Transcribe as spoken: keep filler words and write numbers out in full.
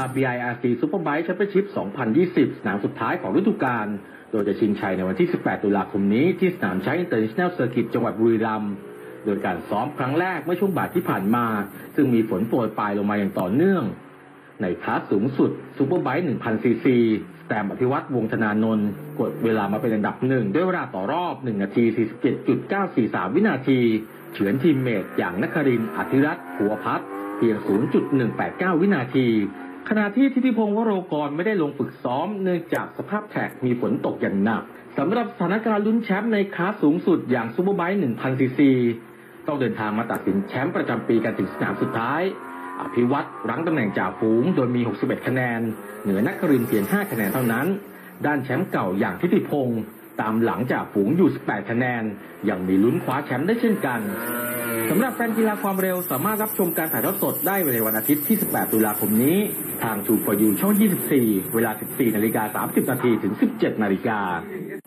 อาร์ บี ไอ อาร์ ซี Superbike Championship สองพันยี่สิบ สนามสุดท้ายของฤดูกาลโดยจะชิงชัยในวันที่ สิบแปด ตุลาคมนี้ที่สนามชัย International Circuit จังหวัดบุรีรัมย์โดยการซ้อมครั้งแรกเมื่อช่วงบ่ายที่ผ่านมาซึ่งมีฝนโปรยปลายลงมาอย่างต่อเนื่องในคลาสสูงสุด Superbike หนึ่งพัน ซี ซี สแตมป์ อภิวัตร วงศ์ธนานนท์กดเวลามาเป็นอันดับหนึ่งด้วยเวลาต่อรอบ หนึ่ง นาที สี่สิบเจ็ดจุดเก้าสี่สาม วินาทีเฉือนทีมเมทอย่างนครินทร์ อธิรัตน์หัวพัฒน์เพียง ศูนย์จุดหนึ่งแปดเก้า วินาทีขณะที่ทิติพงศ์วโรกรไม่ได้ลงฝึกซ้อมเนื่องจากสภาพแท็กมีฝนตกอย่างหนักสำหรับสถานการณ์ลุ้นแชมป์ในคลาสสูงสุดอย่างซูเปอร์ไบค์ หนึ่งพัน ซี ซี ต้องเดินทางมาตัดสินแชมป์ประจำปีกันถึงสนามสุดท้ายอภิวัตรรั้งตำแหน่งจ่าฝูงโดยมีหกสิบเอ็ดคะแนนเหนือนครินทร์เพียงห้าคะแนนเท่านั้นด้านแชมป์เก่าอย่างทิติพงศ์ตามหลังจ่าฝูงอยู่สิบแปดคะแนนยังมีลุ้นคว้าแชมป์ได้เช่นกันสำหรับแฟนกีฬาความเร็วสามารถรับชมการถ่ายทอดสดได้ในวันอาทิตย์ที่ สิบแปด ตุลาคมนี้ทาง ทู ฟอร์ ยู ช่อง ยี่สิบสี่ เวลา สิบสี่นาฬิกาสามสิบนาทีถึง สิบเจ็ดนาฬิกา